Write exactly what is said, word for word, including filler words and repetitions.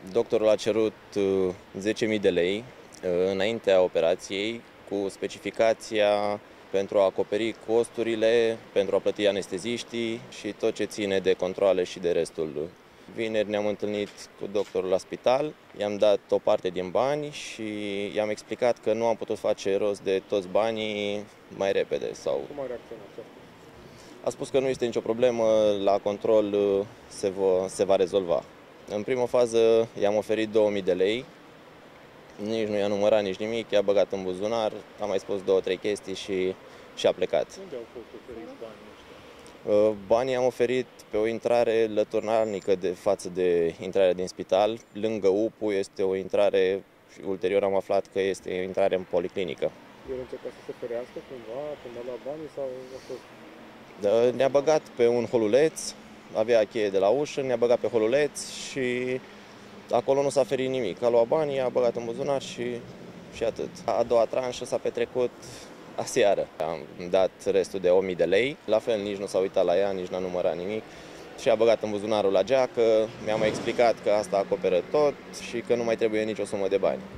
Doctorul a cerut zece mii de lei înaintea operației cu specificația pentru a acoperi costurile, pentru a plăti anesteziștii și tot ce ține de controale și de restul. Vineri ne-am întâlnit cu doctorul la spital, i-am dat o parte din bani și i-am explicat că nu am putut face rost de toți banii mai repede. Sau... Cum a reacționat? A spus că nu este nicio problemă, la control se va, se va rezolva. În prima fază i-am oferit două mii de lei, nici nu i-a numărat nici nimic, i-a băgat în buzunar, am mai spus două, trei chestii și, și a plecat. Unde au fost oferiți banii ăștia? Banii am oferit pe o intrare lăturnalnică de față de intrarea din spital. Lângă U P U este o intrare și ulterior am aflat că este o intrare în policlinică. El încerca să se ferească cumva până la banii sau a fost... Ne-a băgat pe un holuleț, avea cheie de la ușă, ne-a băgat pe holuleț și acolo nu s-a ferit nimic. A luat banii, a băgat în buzunar și, și atât. A doua tranșă s-a petrecut aseară. Am dat restul de o mie de lei, la fel nici nu s-a uitat la ea, nici n-a numărat nimic și a băgat în buzunarul la geacă, mi-a mai explicat că asta acoperă tot și că nu mai trebuie nicio sumă de bani.